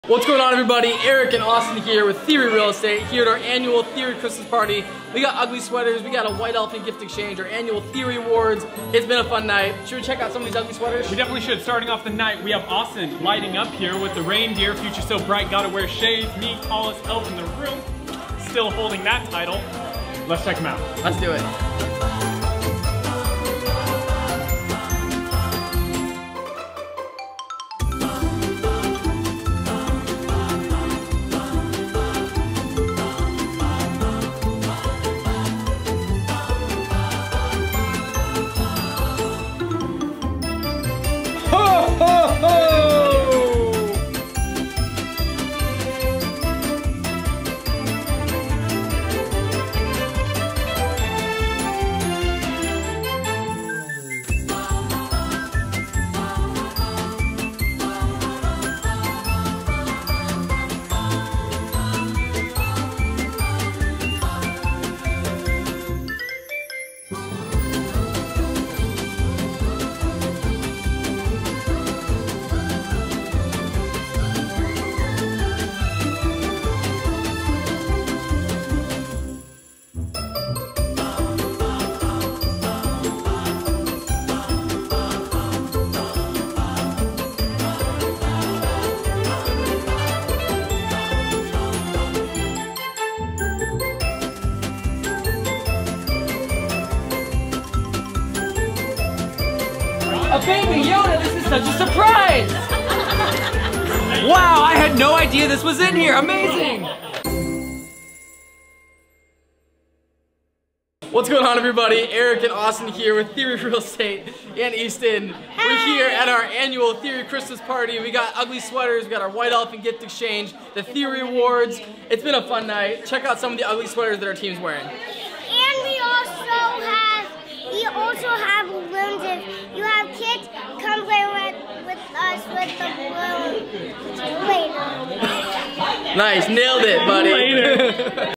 What's going on, everybody? Eric and Austin here with Theory Real Estate here at our annual Theory Christmas party. We got ugly sweaters, we got a white elephant gift exchange, our annual Theory Awards. It's been a fun night. Should we check out some of these ugly sweaters? We definitely should. Starting off the night, we have Austin lighting up here with the reindeer, future so bright, gotta wear shades, me, tallest elf in the room, still holding that title. Let's check him out. Let's do it. A baby Yoda, this is such a surprise! Wow, I had no idea this was in here, amazing! What's going on, everybody? Eric and Austin here with Theory Real Estate in Easton. Hey. We're here at our annual Theory Christmas party. We got ugly sweaters, we got our white elephant gift exchange, the Theory Awards. It's been a fun night. Check out some of the ugly sweaters that our team's wearing. And we also have balloons. If you have kids, come play with us with the balloons later. Nice, nailed it, buddy. Later.